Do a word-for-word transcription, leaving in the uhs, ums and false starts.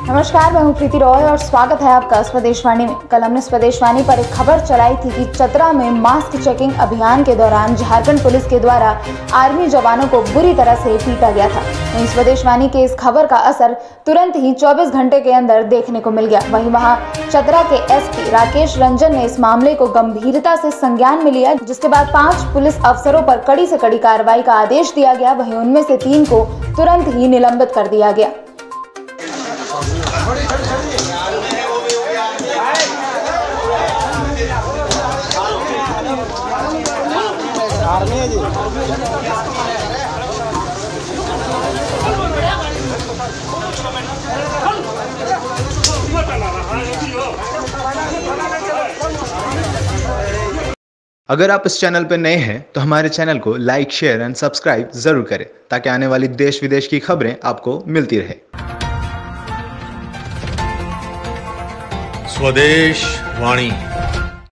नमस्कार, मैं हूं प्रीति रॉय और स्वागत है आपका स्वदेशवाणी में। कल हमने स्वदेशवाणी पर एक खबर चलाई थी कि चतरा में मास्क चेकिंग अभियान के दौरान झारखंड पुलिस के द्वारा आर्मी जवानों को बुरी तरह से पीटा गया था। वहीं स्वदेशवाणी के इस खबर का असर तुरंत ही चौबीस घंटे के अंदर देखने को मिल गया। वहीं वहां चतरा के एसपी राकेश रंजन ने इस मामले को गंभीरता से संज्ञान में लिया, जिसके बाद पांच पुलिस अफसरों पर कड़ी से कड़ी कार्रवाई का आदेश दिया गया। वहीं उनमें से तीन को तुरंत ही निलंबित कर दिया गया। अगर आप इस चैनल पर नए हैं तो हमारे चैनल को लाइक, शेयर एंड सब्सक्राइब जरूर करें ताकि आने वाली देश विदेश की खबरें आपको मिलती रहे। स्वदेश वाणी।